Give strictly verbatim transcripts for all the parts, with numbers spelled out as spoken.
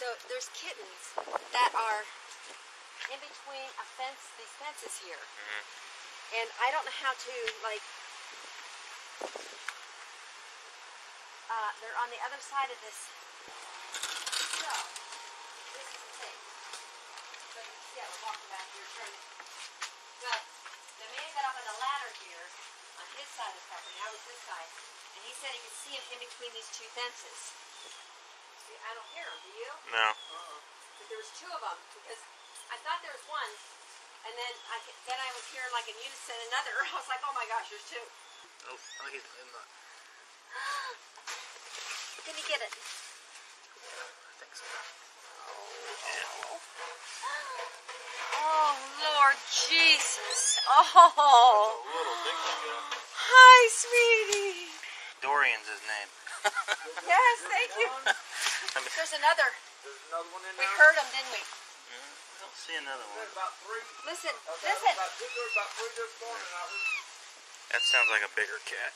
So there's kittens that are in between a fence, these fences here. Mm-hmm. And I don't know how to, like, uh, they're on the other side of this. So, this is the thing. So you can see I was walking back here turning. Well, the man got up on the ladder here on his side of the property, I was this side, and he said he could see him in between these two fences. See, I don't hear him, do you? No. Uh-uh. But there was two of them, because I thought there was one, and then I then I was hearing like in unison another. I was like, oh my gosh, there's two. Oh, oh he's in the... Can you get it? I think so. Oh. Oh, Lord Jesus. Oh. Hi, sweetie. Dorian's his name. Yes, thank you. There's another. There's another one in we there? We heard them, didn't we? Mm, I don't see another one. There's about three. Listen, Okay, listen. About two, there's about three this morning. I was... That sounds like a bigger cat.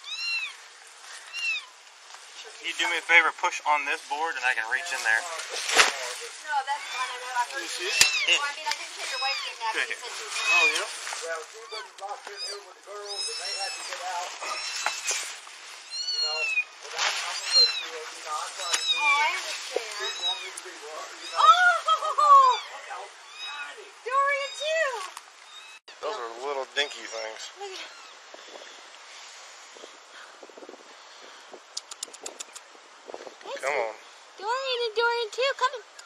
Can you do me a favor, push on this board and I can reach in there? No, that's fine. I know. I heard you. Well, I mean, I didn't hear your wife getting out. You said she was Oh, yeah? Well, she was locked in here with the girls and they had to get out. You know, but I'm, I'm going to let you, you know, I'm trying to do Oh, I it. understand. She didn't want me to be one, you know. Oh! Look how tiny. Dorian, too. Those are little dinky things. Look at Come on. Dorian and Dorian, too. Come on.